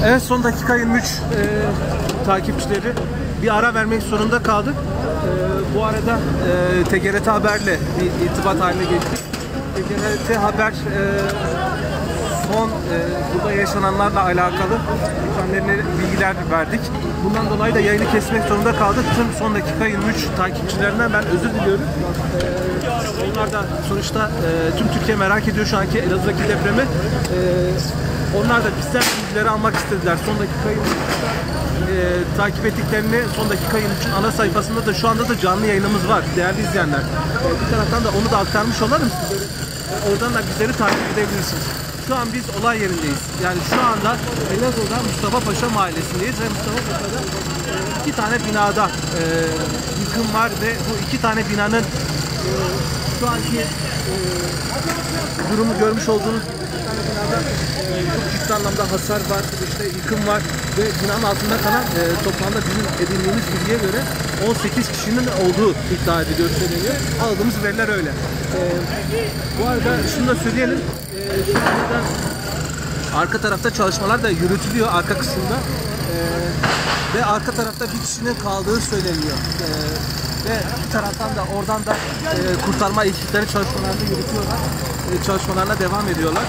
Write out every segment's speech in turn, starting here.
Evet, son dakika 23 takipçileri bir ara vermek zorunda kaldık. Bu arada TGRT Haber'le bir irtibat haline geçtik. TGRT Haber son burada yaşananlarla alakalı kendilerine bilgiler verdik. Bundan dolayı da yayını kesmek zorunda kaldık. Tüm son dakika 23 takipçilerinden ben özür diliyorum. Onlar da sonuçta tüm Türkiye merak ediyor şu anki Elazığ'daki depremi. Onlar da bizden bilgileri almak istediler. Son dakikayı takip ettiklerini son dakika 23'ün ana sayfasında da şu anda da canlı yayınımız var değerli izleyenler. Bir taraftan da onu da aktarmış olalım size. Oradan da bizleri takip edebilirsiniz. Şu an biz olay yerindeyiz. Yani şu anda Elazığ'da Mustafa Paşa mahallesindeyiz ve Mustafa Paşa'da iki tane binada yıkım var ve bu iki tane binanın şu anki durumu görmüş olduğunuz çok ciddi anlamda hasar var, işte yıkım var ve binanın altında kalan toplamda bizim edindiğimiz bilgiye göre 18 kişinin olduğu iddia ediliyor, söyleniyor. Aldığımız veriler öyle. Bu arada şunu da söyleyelim. Şu anda arka tarafta çalışmalar da yürütülüyor arka kısımda. Ve arka tarafta bir kişinin kaldığı söyleniyor. Ve bir taraftan da oradan da kurtarma ekipleri çalışmalarını yürütüyorlar. Çalışmalarına devam ediyorlar.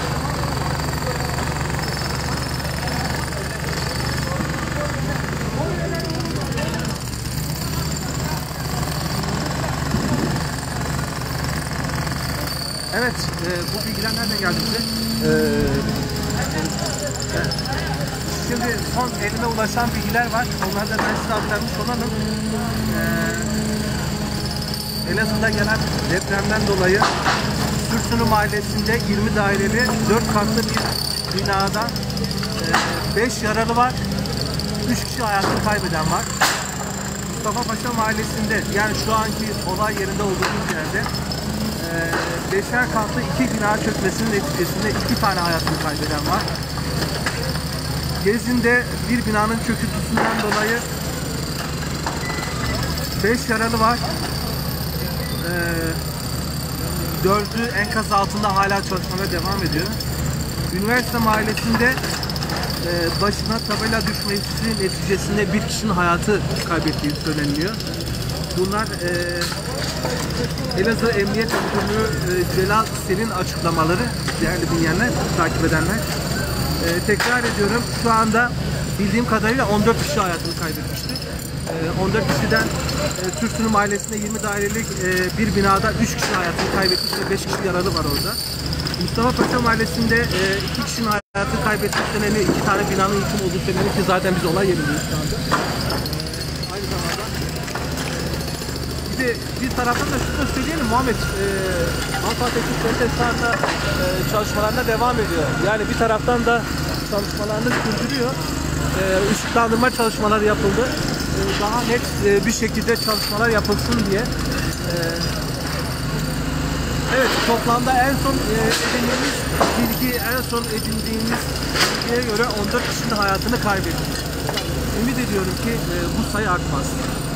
Evet, bu bilgiler nereden geldi bize? Şimdi son elime ulaşan bilgiler var. Onları da ben size aktarmış olalım. Elazığ'da gelen depremden dolayı Sürsünü Mahallesi'nde 20 daireli 4 katlı bir binada 5 yaralı var. 3 kişi hayatını kaybeden var. Mustafa Paşa Mahallesi'nde, yani şu anki olay yerinde olduğumuz yerde 5'er katlı 2 bina çökmesinin neticesinde 2 tane hayatını kaybeden var. Gezin'de bir binanın çöküntüsünden dolayı 5 yaralı var. 4'ü enkaz altında hala çalışmaya devam ediyor. Üniversite Mahallesi'nde başına tabela düşmesi neticesinde bir kişinin hayatı kaybettiği söyleniyor. Bunlar Elazığ Emniyet Müdürlüğü Celal Sel'in açıklamaları değerli dinleyenler, takip edenler. Tekrar ediyorum, şu anda bildiğim kadarıyla 14 kişi hayatını kaybetmişti. 14 kişiden Sürsünü Mahallesi'nde 20 dairelik bir binada 3 kişi hayatını kaybetmiş ve 5 kişi yaralı var orada. Mustafa Paşa Mahallesi'nde 2 kişinin hayatını kaybettiği söyleniyor. 2 tane binanın yıkım olduğu söyleniyor ki zaten biz olay yerindeyiz şu anda. Aynı zamanda bir taraftan da şunu da söyleyelim Muhammed, AFAD ekipleri de şu anda çalışmalarına devam ediyor. Yani bir taraftan da çalışmalarını sürdürüyor. Işıklandırma çalışmaları yapıldı. Daha net bir şekilde çalışmalar yapılsın diye. Evet, toplamda en son edindiğimiz bilgiye göre 14 kişinin hayatını kaybettik. Ümit ediyorum ki bu sayı artmaz.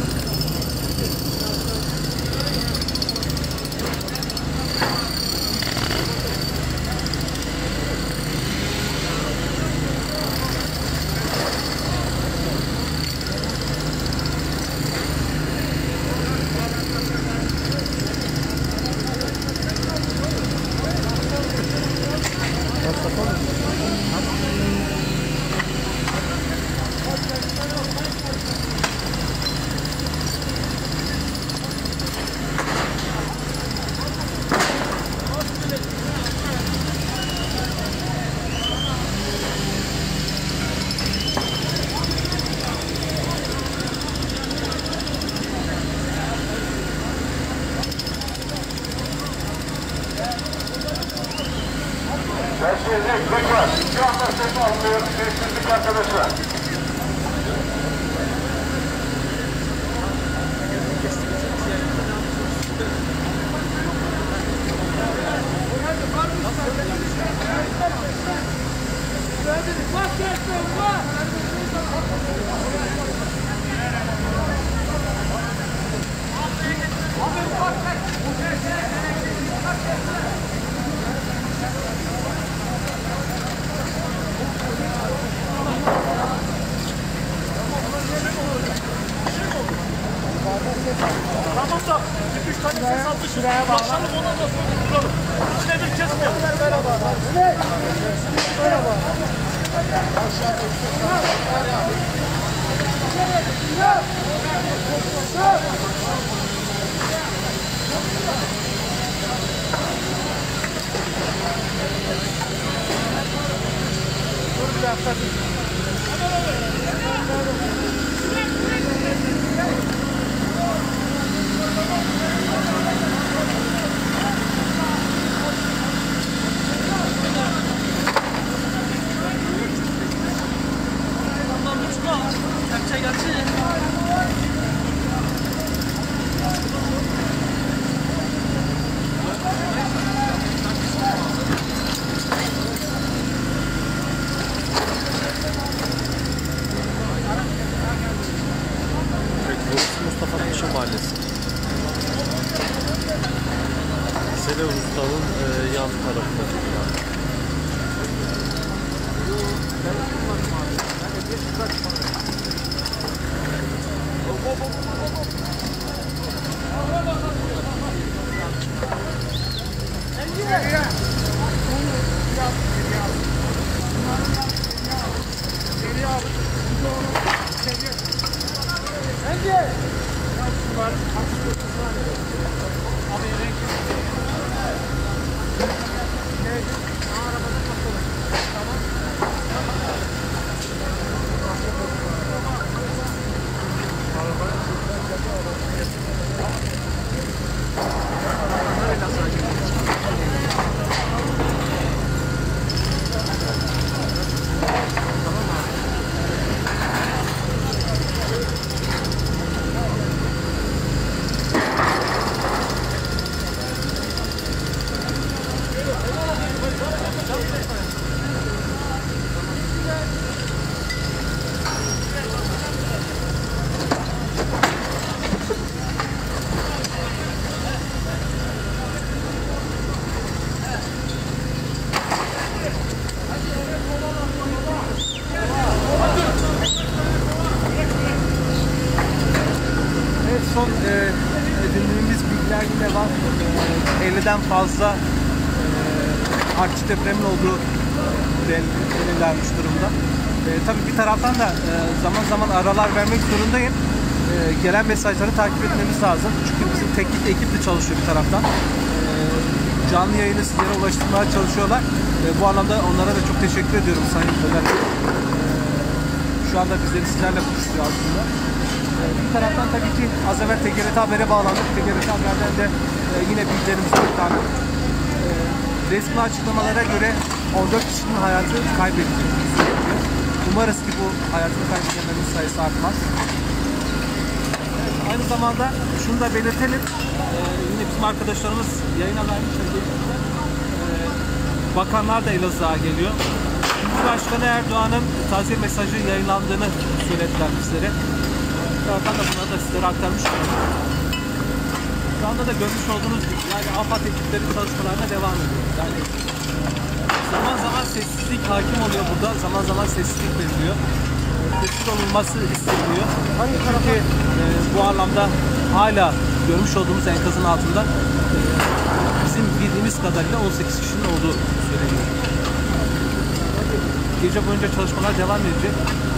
Lütfen, şu anda ses almıyor, sessizlik arkadaşlar. Şuraya bağla. Başlayalım ondan sonra duralım. İkide bir kesmeyelim. Merhaba. Merhaba. Dur bir dakika. Mustafa Paşa Mahallesi. Sele Usta'nın yan tarafı. Son edindiğimiz bilgiler yine var. 50'den fazla artçı depremin olduğu belirlenmiş durumda. Tabii bir taraftan da zaman zaman aralar vermek zorundayım. Gelen mesajları takip etmemiz lazım. Çünkü bizim teknik ekip de çalışıyor bir taraftan. Canlı yayını sizlere ulaştırmaya çalışıyorlar. Bu anlamda onlara da çok teşekkür ediyorum Sayın Ömer. Şu anda bizleri sizlerle buluşturuyor aslında. Bir taraftan tabii ki az evvel TGRT Haber'e bağlandık. TGRT Haber'den de yine bilgilerimizi aktardık. Resmi açıklamalara göre 14 kişinin hayatı kaybedildi. Umarız ki bu hayatını kaybedenlerin sayısı artmaz. Aynı zamanda şunu da belirtelim. Yine bizim arkadaşlarımız yayına vermişler. Bakanlar da Elazığ'a geliyor. Cumhurbaşkanı Erdoğan'ın taziye mesajı yayınlandığını söylediler bizlere. Oradan da bunları da sizlere aktarmış oldum. Şu anda da görmüş olduğunuz gibi yani AFAD ekipleri çalışmalarına devam ediyor. Yani zaman zaman sessizlik hakim oluyor burada, zaman zaman sessizlik veriliyor. Sessiz olunması isteniyor. Çünkü bu anlamda hala görmüş olduğumuz enkazın altında bizim bildiğimiz kadarıyla 18 kişinin olduğu söyleniyor. Gece boyunca çalışmalar devam edecek.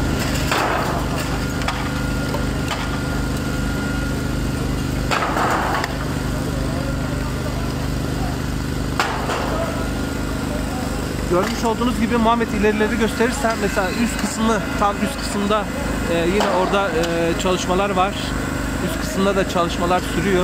Görmüş olduğunuz gibi Muhammed ilerileri gösterirsen mesela üst kısmı tam üst kısımda yine orada çalışmalar var. Üst kısımda da çalışmalar sürüyor.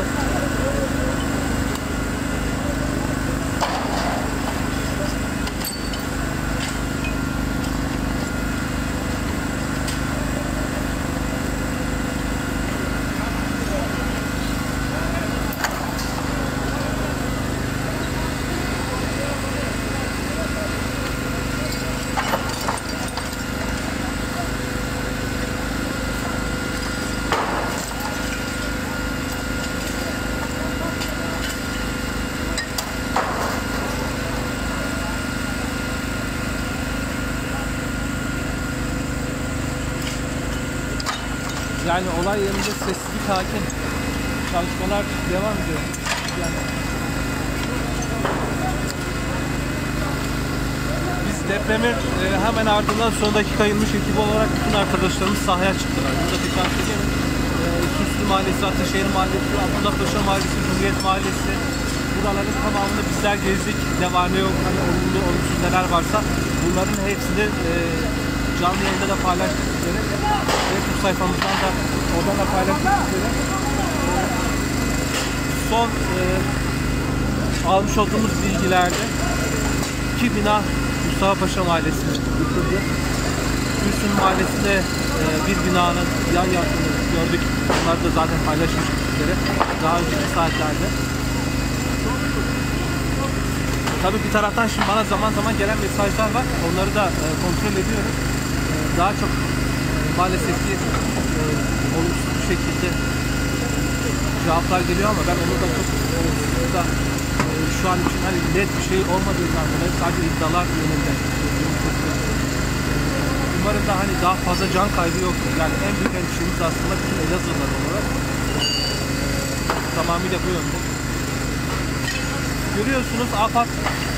Yani olay yerinde sessizlik hakim. Çalışmalar devam ediyor. Yani biz depremin hemen ardından son dakika yayılmış ekibi olarak bütün arkadaşlarımız sahaya çıktılar. Burada tekrar söyleyeyim. Süslü Mahallesi, Ataşehir Mahallesi, Abdullah Paşa Mahallesi, Cumhuriyet Mahallesi, buraların tamamını bizler gezdik. Ne var ne yok, hani olumlu olumsuz neler varsa bunların hepsini canlı yayında da paylaştık üzere. Facebook sayfamızdan da oradan da paylaştık üzere. Son almış olduğumuz bilgilerde 2 bina Mustafa Paşa Mahallesi'nde yıkıldı. Gülsün Mahallesi'nde bir binanın yan yattığını gördük. Bunları da zaten paylaşmıştık üzere daha önceki saatlerde. Tabii bir taraftan şimdi bana zaman zaman gelen mesajlar var. Onları da kontrol ediyorum. Daha çok maalesef ki olumsuz bir şekilde cevaplar geliyor ama ben onu da çok da şu an için hani net bir şey olmadığından dolayı sadece iddialar yönünde. Umarım da hani daha fazla can kaybı yoktur. Yani en büyük endişemiz aslında bütün Elazığlılar olarak tamamıyla bu yönde. Görüyorsunuz AFAD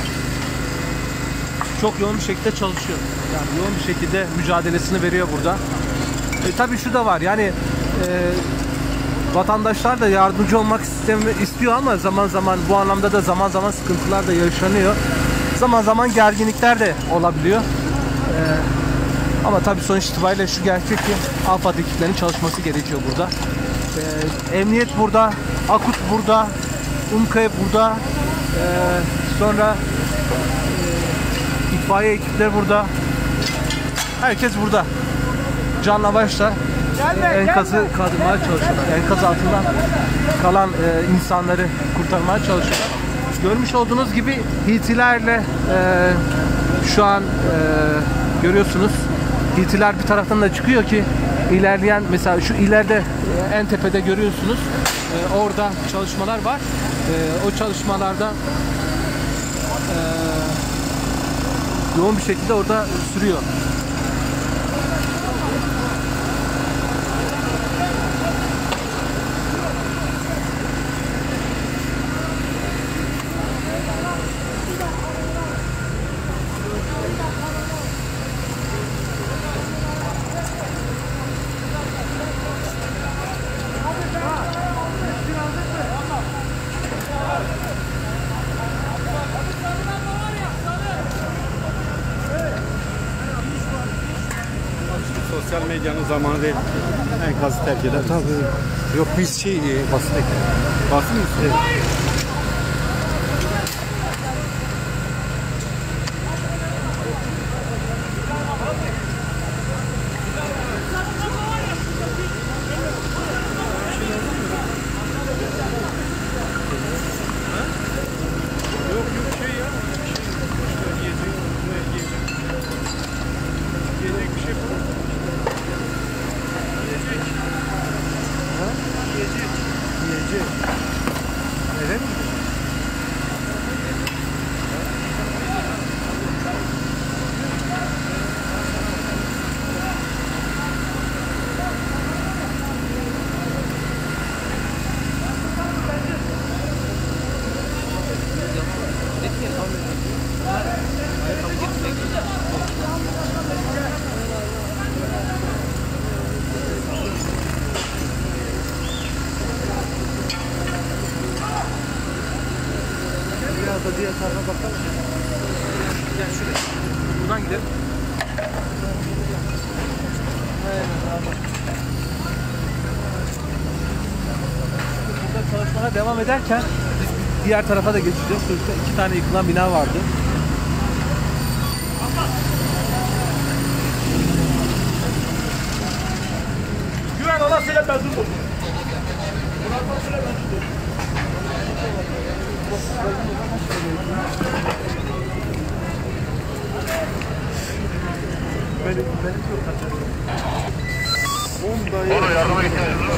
çok yoğun bir şekilde çalışıyor. Yani yoğun bir şekilde mücadelesini veriyor burada. Tabii şu da var yani vatandaşlar da yardımcı olmak istiyor ama zaman zaman bu anlamda da zaman zaman sıkıntılar da yaşanıyor. Zaman zaman gerginlikler de olabiliyor. Ama tabii sonuç itibariyle şu gerçek ki AFAD ekiplerinin çalışması gerekiyor burada. Emniyet burada, AKUT burada, UMKE burada, sonra itfaiye ekipleri burada. Herkes burada. Canla başla enkazı kaldırmaya çalışıyorlar. Enkaz altından kalan insanları kurtarmaya çalışıyorlar. Görmüş olduğunuz gibi hitilerle şu an görüyorsunuz. Hitiler bir taraftan da çıkıyor ki ilerleyen mesela şu ileride en tepede görüyorsunuz. Orada çalışmalar var. O çalışmalarda yoğun bir şekilde orada sürüyor. Sosyal medyanın zamanı değil. Enkazı terk eder. Tabii. Yok biz basın basın mı? Diğer tarafa bakalım. Gel şuraya. Buradan gidelim. Burada çalışmalar devam ederken biz diğer tarafa da geçeceğiz. Sonuçta 2 tane yıkılan bina vardı. Güven ona söyle ben durdum. Buna söyle ben durdum. Benim yok kaçar. Onu yardıma ihtiyacınız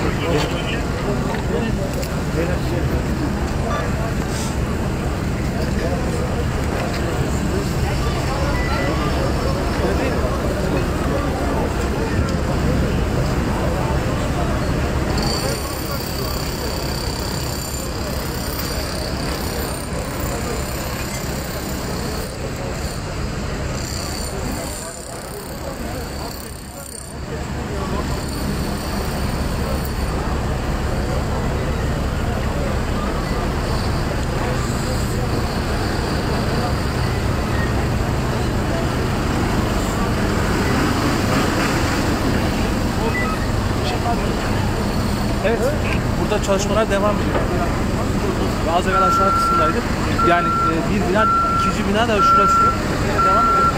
burada çalışmalar devam ediyor. Az evvel aşağı kısımdaydık. Yani bir bina, ikinci bina da şurası. Yine devam ediyor.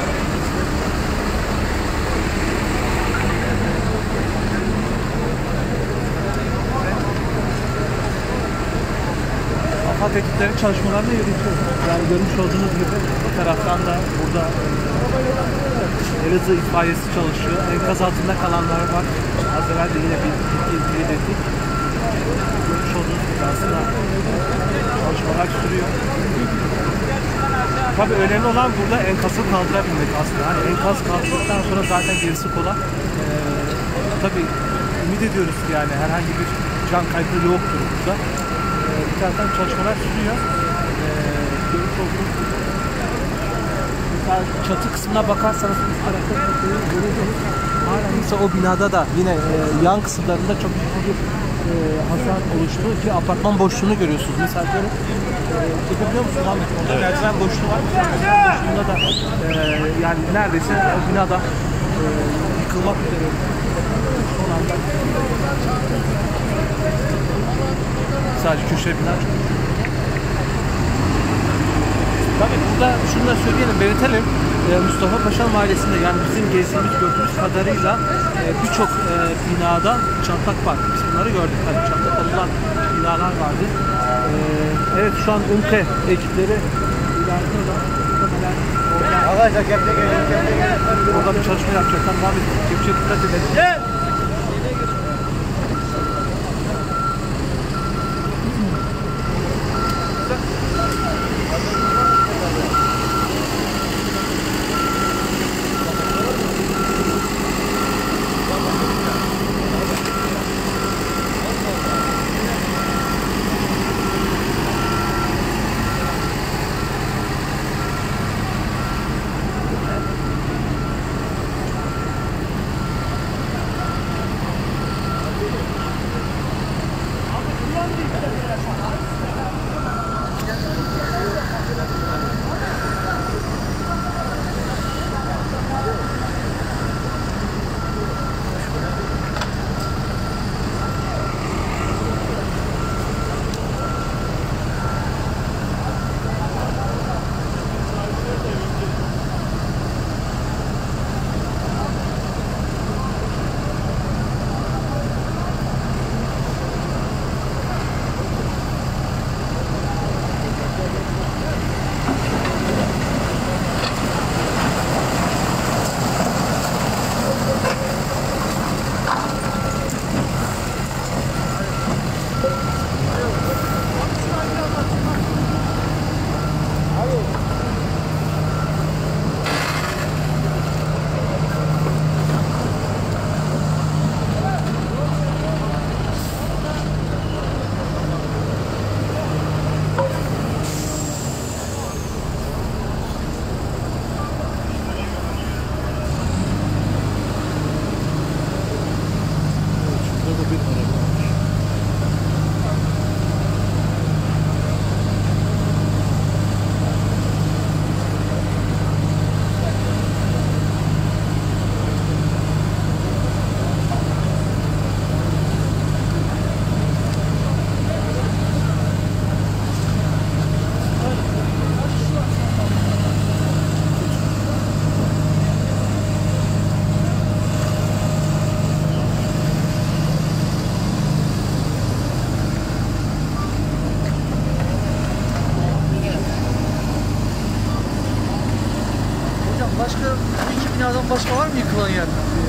AFAD ekipleri çalışmalarını yürütüyor. Yani görmüş olduğunuz gibi bu taraftan da burada Elazığ itfaiyesi çalışıyor. Enkaz altında kalanlar var. Az evvel de yine bir ettik. Görmüş olduğunuz gibi aslında çalışmalar sürüyor. Tabii önemli olan burada enkazı kaldırabilmek aslında. Hani enkaz kaldırdıktan sonra zaten gerisi kolay. Tabii ümit ediyoruz ki yani herhangi bir can kaybı yoktur burada. Bir taraftan çalışmalar sürüyor. Görmüş olduğunuz gibi. Çatı kısmına bakarsanız üst tarafta çatıyı görüyorsunuz. Hala ise o binada da yine yan kısımlarında çok ciddi bir hasar oluştu ki apartman boşluğunu görüyorsunuz. Mesela çekebiliyor musunuz Ahmet? Orada merdiven boşluğu var. Merdiven boşluğunda da yani neredeyse o binada yıkılmak üzere. Son anda sadece köşe bina çok. Tabii burada şunu da söyleyelim, belirtelim. Mustafa Paşa Mahallesi'nde yani bizim gezdiğimiz gördüğümüz kadarıyla birçok binada çatlak var. Biz bunları gördük. Tabii çatlak olan binalar vardı. Evet şu an UMKE ekipleri ileride da orada bir çalışma yapacaklar. Muhammed Kepçe'ye dikkat edelim. Gel! Başka bu iki binadan başka var mı yıkılan yer?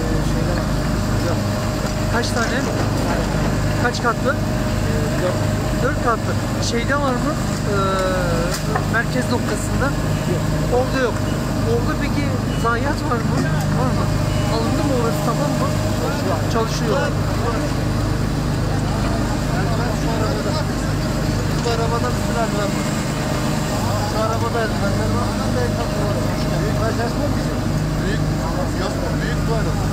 Kaç tane? Kaç katlı? 4 katlı. Şeyde var mı? Merkez noktasında? Orada yok. Orada peki zayiat var mı? Var mı? Alındı mı orası, tamam mı? Çalışıyor. Bu arabada bir sürü eldiven var. Şu arabada eldivenler var. Büyük, yok mu? Büyük bu araba.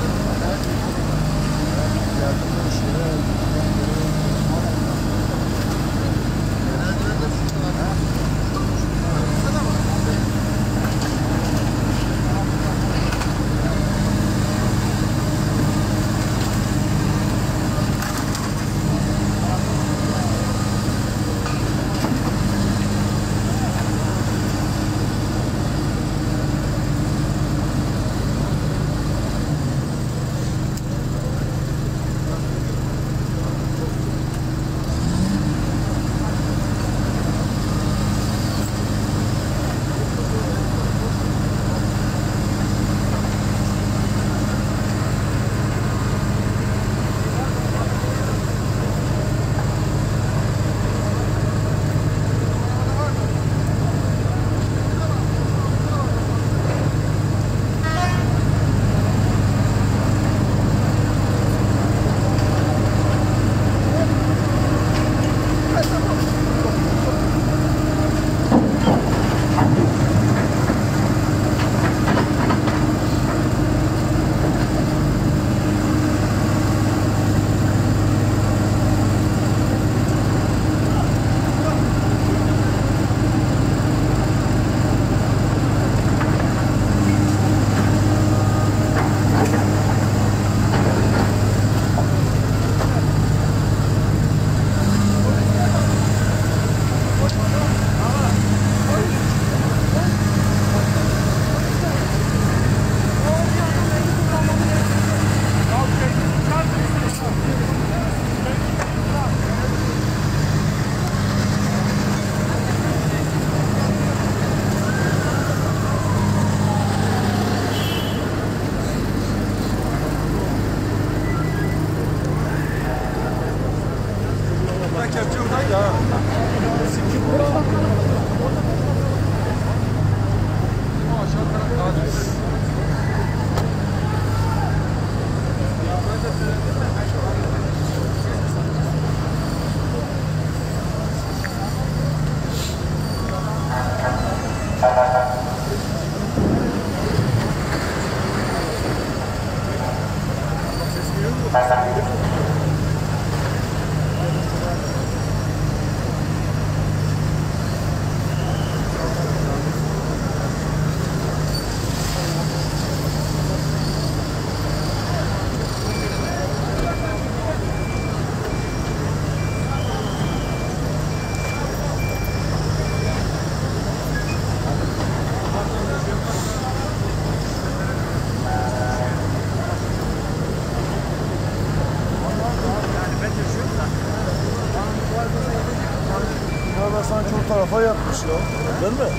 kafa yapmış ya. Değil mi?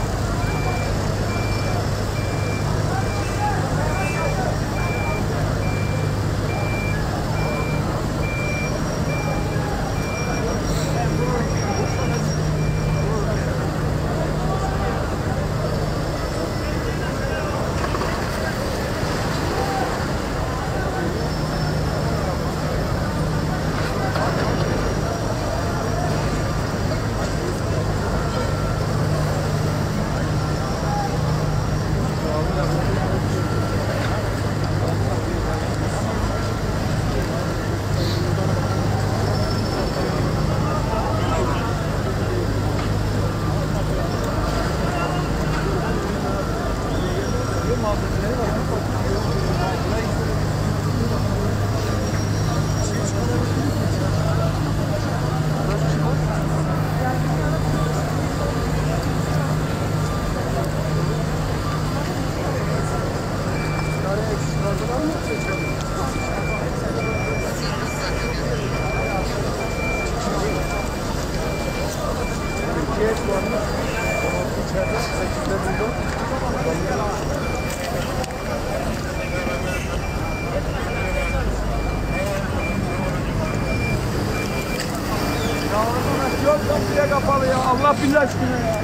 Yok kapıya kapalı ya. Allah billah aşkına ya.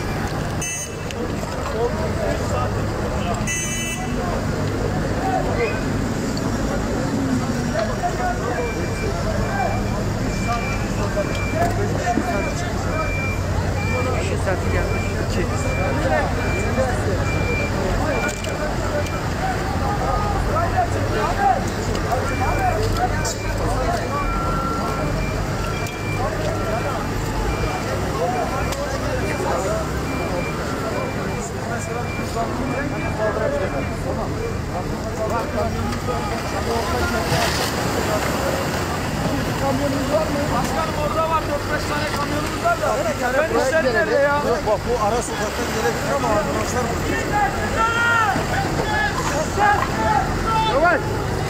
Başkanım orada var 4-5 tane kamyonumuz var da. Ben işlerim nerede ya? Bak bu ara sokaktan gelebilir ama ambulanslar burada. Evet.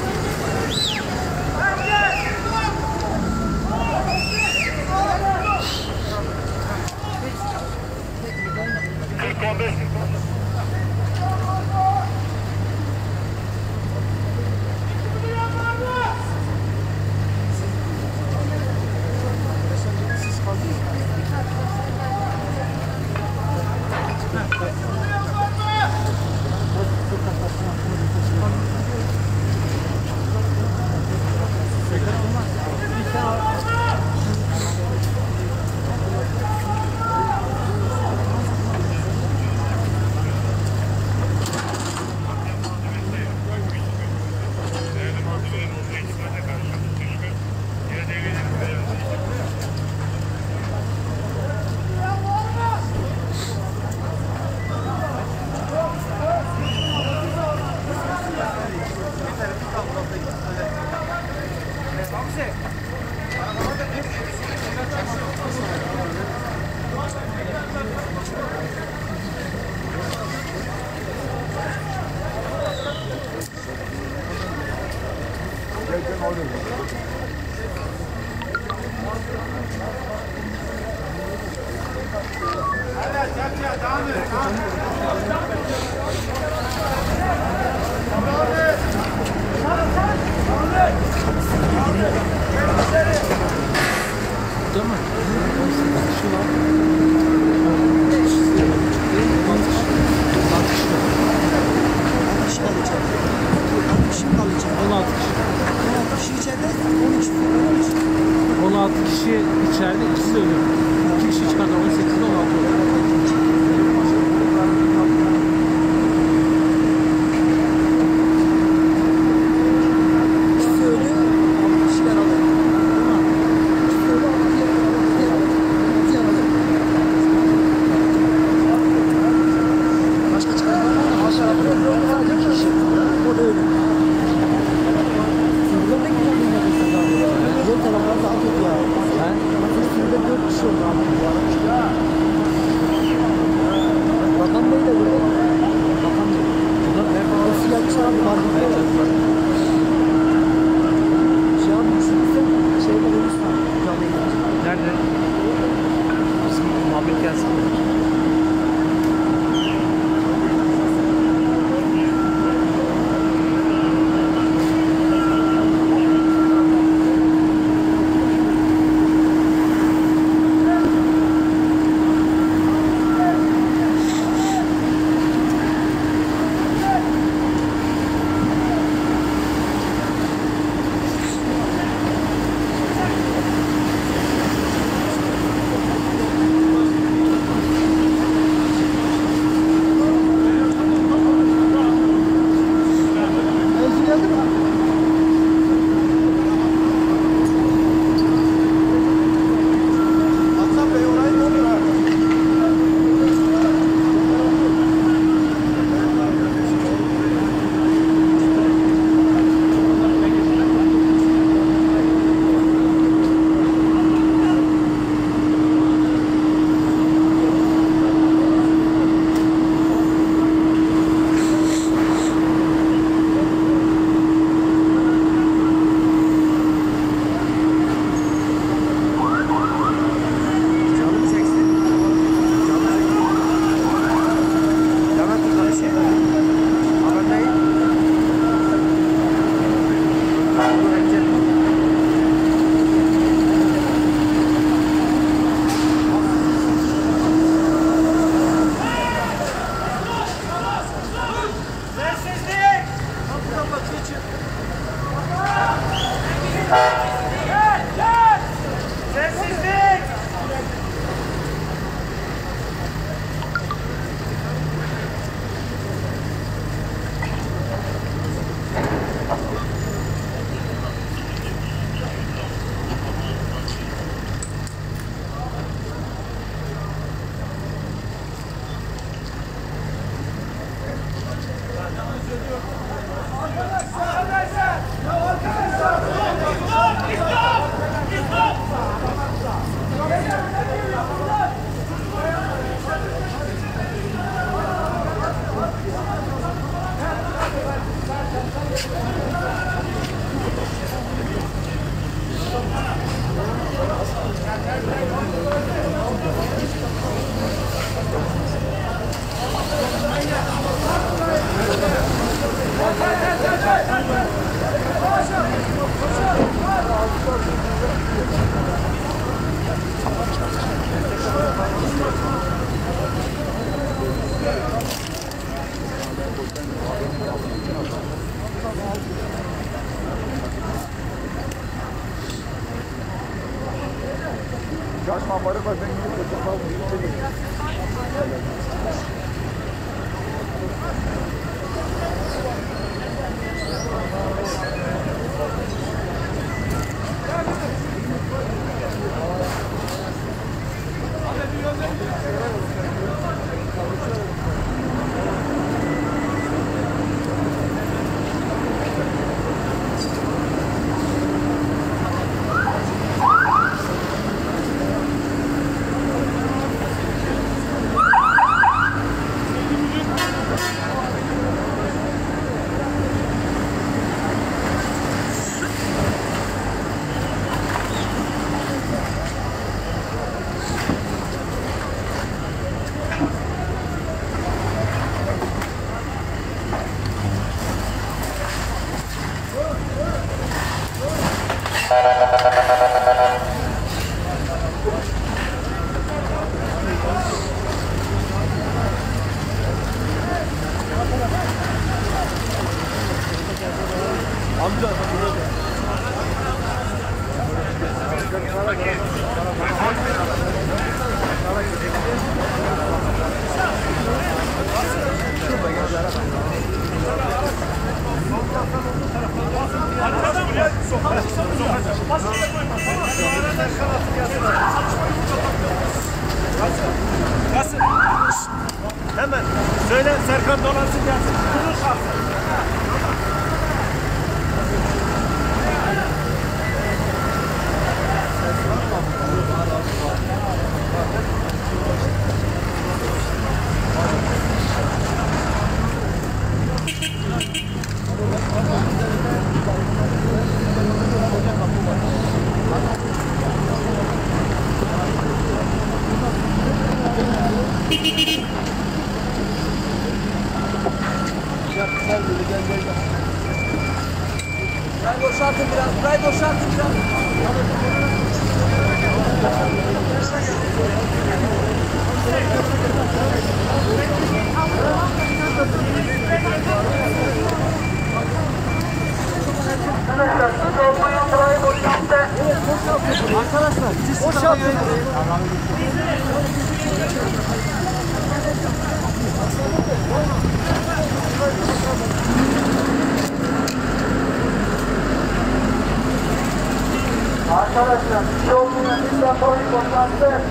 İçeride ikisi de ölüyor. 2 kişi çıkardı 18'de 16 oluyor. Diğer taraflarda atıyor ya. Sürüde 4 kişi Sessizlik! Nasıl? Hemen söyle Serkan dolansın gelsin. Durur kalsın. Burayı boşaltın biraz, burayı boşaltın biraz. Arkadaşlar, siz boşaltın. Arkadaşlar, bir şey olmayan bir depoyu boşalttı.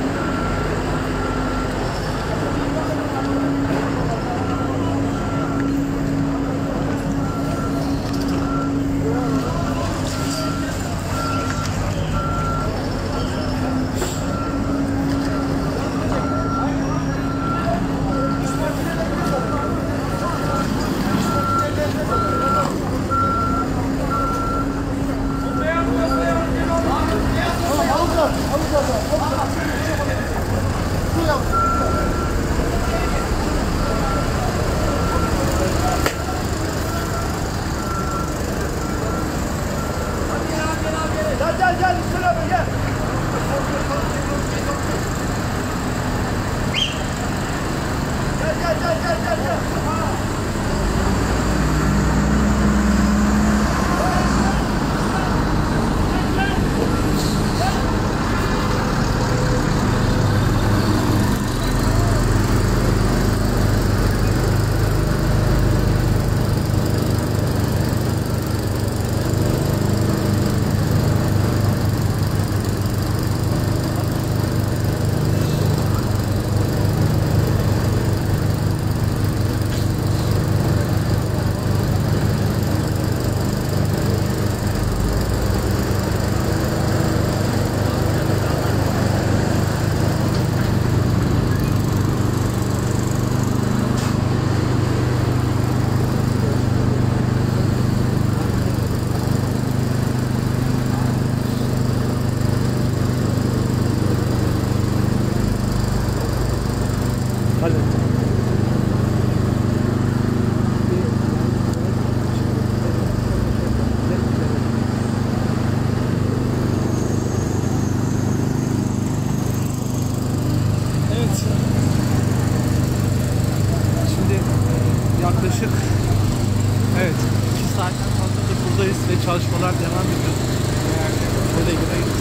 Evet, 2 saatten fazladır buradayız ve çalışmalar devam ediyor. Şöyle gireyim.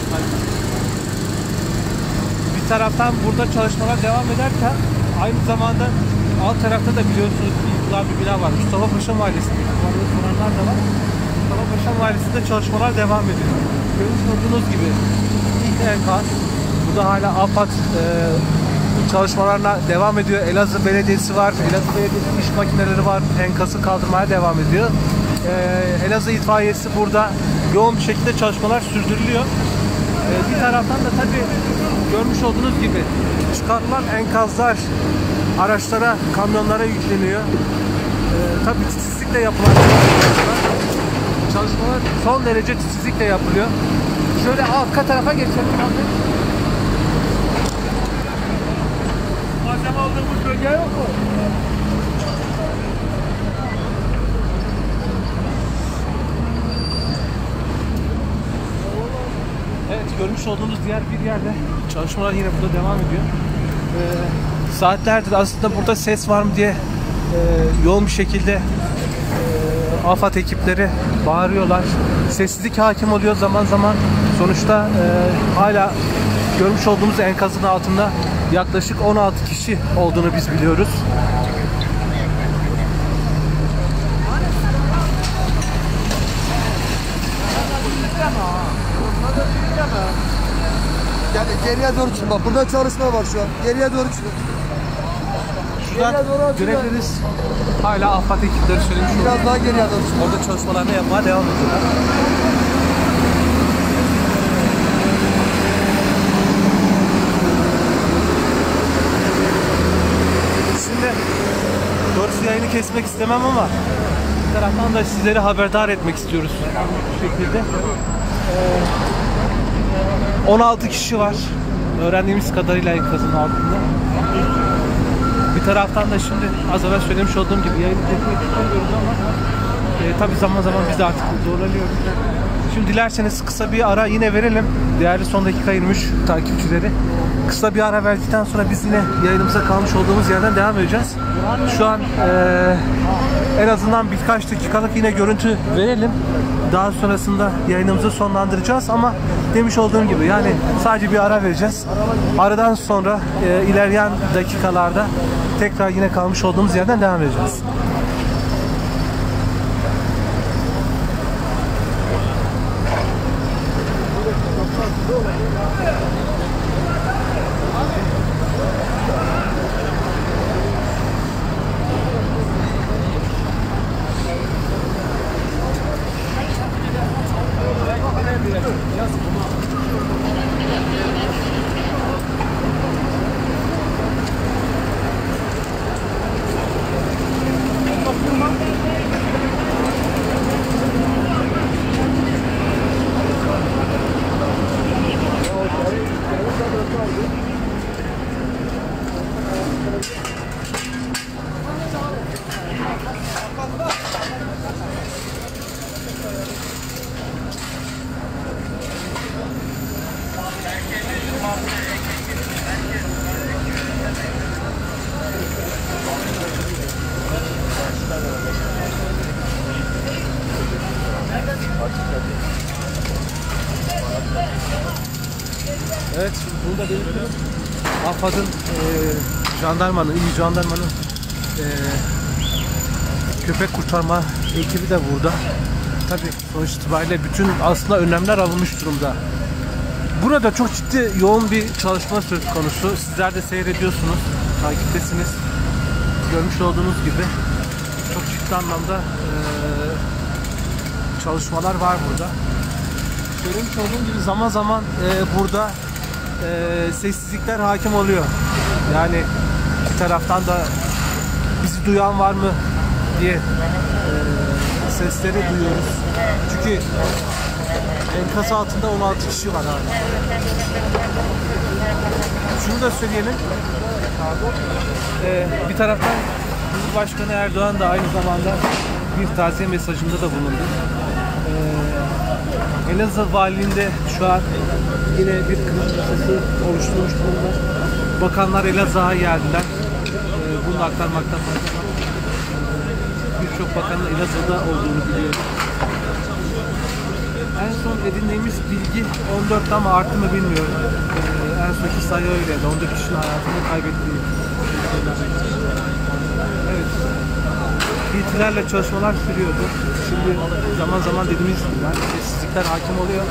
Bir taraftan burada çalışmalar devam ederken aynı zamanda alt tarafta da biliyorsunuz yıkılan bir bina var. Mustafa Paşa Mahallesi'nde soranlar da var. Mustafa Paşa Mahallesi'nde çalışmalar devam ediyor. Görmüş olduğunuz gibi ilk enkaz. Burada hala AFAD çalışmalarına devam ediyor. Elazığ Belediyesi var. Elazığ Belediyesi iş makineleri var. Enkazı kaldırmaya devam ediyor. Elazığ İtfaiyesi burada yoğun bir şekilde çalışmalar sürdürülüyor. Bir taraftan da tabii görmüş olduğunuz gibi çıkarılan enkazlar araçlara, kamyonlara yükleniyor. Tabii titizlikle yapılan çalışmalar son derece titizlikle yapılıyor. Şöyle arka tarafa geçelim abi. Malzeme aldığımız bölge yok mu? Evet, görmüş olduğunuz diğer bir yerde çalışmalar yine burada devam ediyor. Saatlerdir aslında burada ses var mı diye yoğun bir şekilde AFAD ekipleri bağırıyorlar. Sessizlik hakim oluyor zaman zaman. Sonuçta hala görmüş olduğumuz enkazın altında yaklaşık 16 kişi olduğunu biz biliyoruz. Yani geriye doğru çıkın. Bak burada çalışma var şu an. Geriye doğru çıkın. Şuradan Geriye doğru açın. görebiliriz. Hala AFAD ekipleri söylemiş olduğu Biraz daha geriye doğru çıkın. orada çalışmalarını yapmaya devam ediyorlar. Şimdi doğrusu yayını kesmek istemem ama bir taraftan da sizleri haberdar etmek istiyoruz bu şekilde. 16 kişi var. Öğrendiğimiz kadarıyla enkazın altında. Bir taraftan da şimdi az evvel söylemiş olduğum gibi yayını kesmek istemiyoruz ama tabii zaman zaman biz de artık zorlanıyoruz. Şimdi dilerseniz kısa bir ara yine verelim. Değerli Son Dakika 23 takipçileri. Kısa bir ara verdikten sonra biz yine yayınımıza kalmış olduğumuz yerden devam edeceğiz. Şu an en azından birkaç dakikalık yine görüntü verelim. Daha sonrasında yayınımızı sonlandıracağız ama demiş olduğum gibi yani sadece bir ara vereceğiz. Aradan sonra ilerleyen dakikalarda tekrar yine kalmış olduğumuz yerden devam edeceğiz. Evet, bunu da belirtelim. AFAD'ın, jandarmanın, İl Jandarmanın köpek kurtarma ekibi de burada. Tabii sonuç itibariyle bütün aslında önlemler alınmış durumda. Burada çok ciddi yoğun bir çalışma söz konusu. Sizler de seyrediyorsunuz, takiptesiniz. Görmüş olduğunuz gibi çok ciddi anlamda çalışmalar var burada. Söylemiş olduğum gibi zaman zaman burada sessizlikler hakim oluyor. Yani bir taraftan da bizi duyan var mı diye sesleri duyuyoruz. Çünkü enkaz altında 16 kişi var hala. Şunu da söyleyelim. Bir taraftan Cumhurbaşkanı Erdoğan da aynı zamanda bir taziye mesajında da bulundu. Elazığ Valiliğinde şu an yine bir kriz masası oluşturmuş durumda. Bakanlar Elazığ'a geldiler. Bunu aktarmakta fayda var. birçok bakanın Elazığ'da olduğunu biliyorum. En son edindiğimiz bilgi 14'te ama arttı mı bilmiyorum. En sonki sayı öyleydi. 14 kişinin hayatını kaybettiği. Evet. İhtilalle çalışmalar sürüyordu. Şimdi zaman zaman dediğimiz gibi yani sessizlikler hakim oluyor.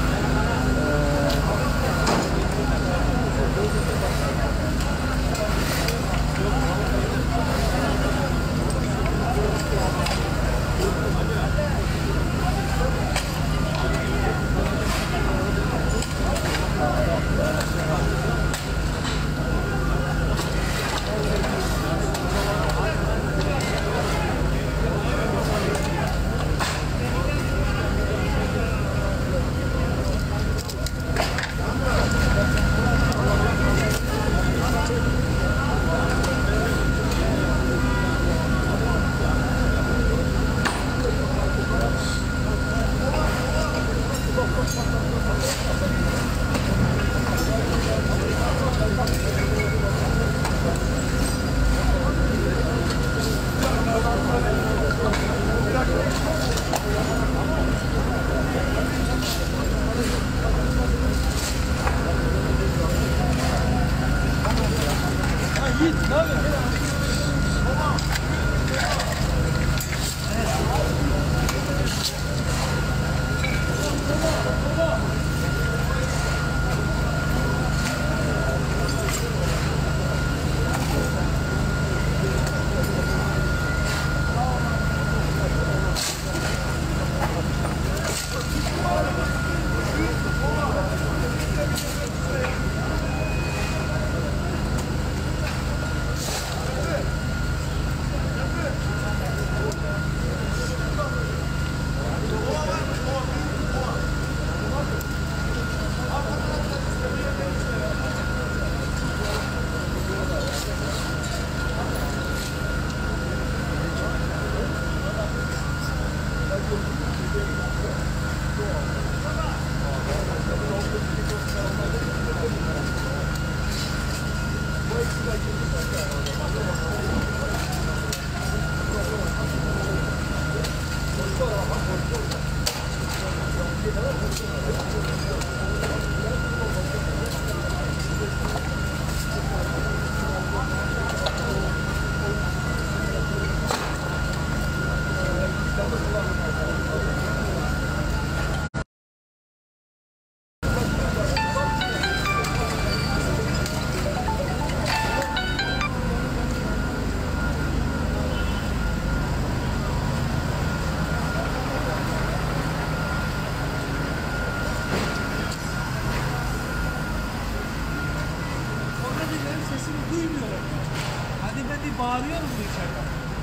Bağırıyorum bu içeriden.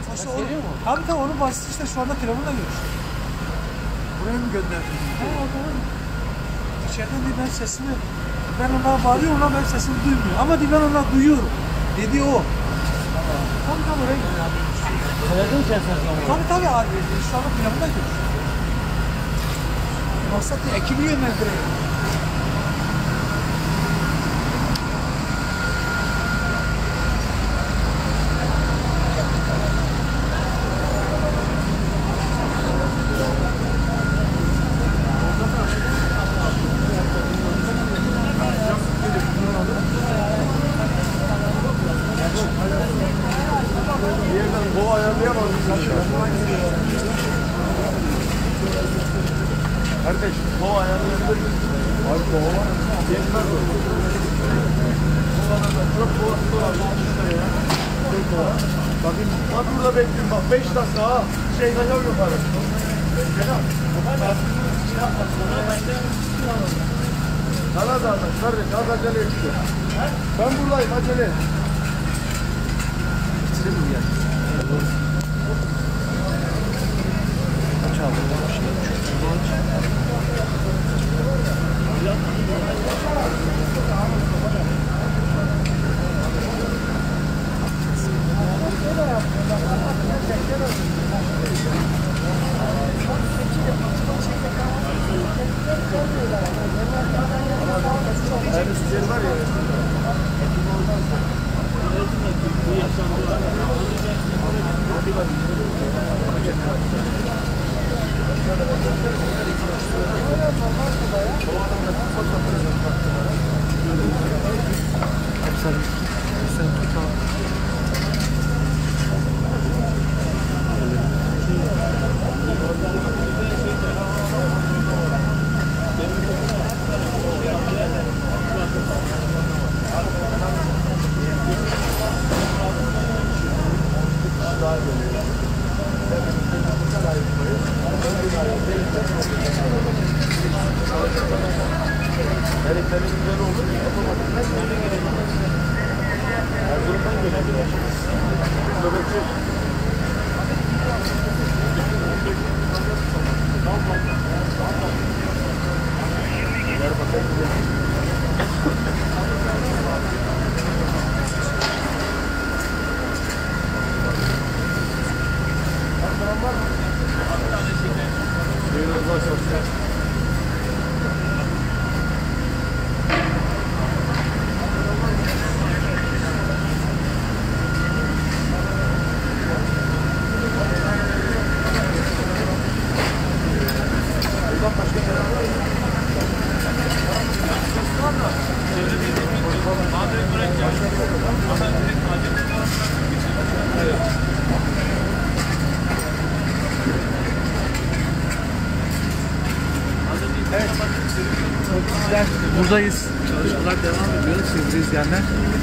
Tabii onun basitçi işte şu anda telefonla görüşüyor. Buraya mı gönderdin? He tamam. İçeriden diye ben sesini, ben onlara bağırıyorum, onlar benim sesimi duymuyor. Ama diye ben onları duyuyorum. Dedi o. Tam oraya gidiyor abi. Telefon içerisinde mi? Tabii abi. Şu anda telefonla görüşüyor. Maksat ekibi yönlendiriyor. Bu ayarlayamadım. Kardeş, bu ayarlayabilir misin? Abi bu var. Yetmez o. Çok bu var. Bakın, bak burada bekliyorum bak. 5 dakika ha. Şey kaçar yukarı. Sana da kardeş, az acele etsin. Ben buradayım, acele et. Bitirelim mi yani? Kaç aldı? Her var ya. Sen tut al. Buradayız. Çalışmalar devam ediyor sevgili izleyenler.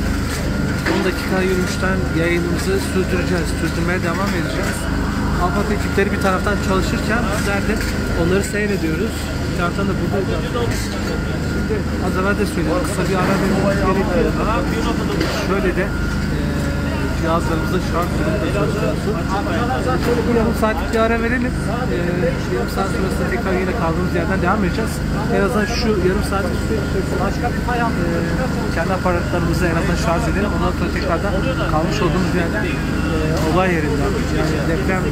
10 dakika yürüyüşten yayınımızı sürdürmeye devam edeceğiz. AFAD ekipleri bir taraftan çalışırken bizler de onları seyrediyoruz. Bir taraftan da buradayız. Şimdi az evvel de söyledim, kısa bir ara vermemiz gerekiyor. Şöyle de cihazlarımızda şarj durumda söz konusu. Şöyle bir yarım saatlik bir ara verelim. Yarım saat sonrasında tekrar yine kaldığımız yerden devam edeceğiz. En azından şu yarım saatlik süre içerisinde kendi aparatlarımızı en azından şarj edelim. Ondan sonra tekrardan kalmış olduğumuz yerden olay yerinden, yani deprem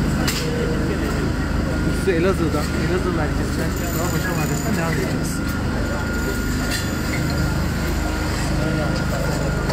üstü Elazığ'dan, Elazığ merkezinden, Paşa Mahallesi'nden devam edeceğiz.